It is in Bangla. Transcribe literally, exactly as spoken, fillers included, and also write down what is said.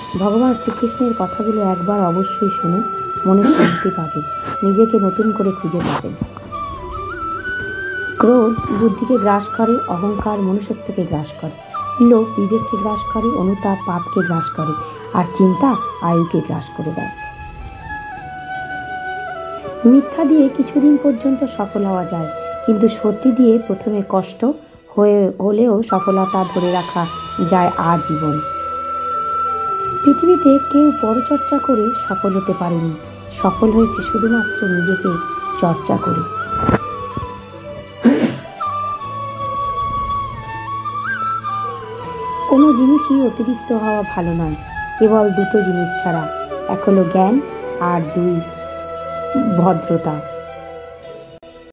ভগবান শ্রীকৃষ্ণের কথাগুলো একবার অবশ্যই শুনে মনে শান্তি পাবে, নিজেকে নতুন করে খুঁজে পাবেন। ক্রোধ বুদ্ধিকে গ্রাস করে, অহংকার মনুষ্যত্বকে গ্রাস করে, লোভ বিবেককে গ্রাস করে, অনুতাপ পাপকে গ্রাস করে, আর চিন্তা আয়ুকে গ্রাস করে দেয়। মিথ্যা দিয়ে কিছুদিন পর্যন্ত সফল হওয়া যায়, কিন্তু সত্যি দিয়ে প্রথমে কষ্ট হয়ে হলেও সফলতা ধরে রাখা যায় আজীবন। পৃথিবীতে কেউ পরচর্চা করে সফল হতে পারেনি, সফল হয়েছে শুধুমাত্র নিজেকে চর্চা করে। কোনো জিনিসই অতিরিক্ত হওয়া ভালো নয়, কেবল দুটো জিনিস ছাড়া, এক হলো জ্ঞান আর দুই ভদ্রতা।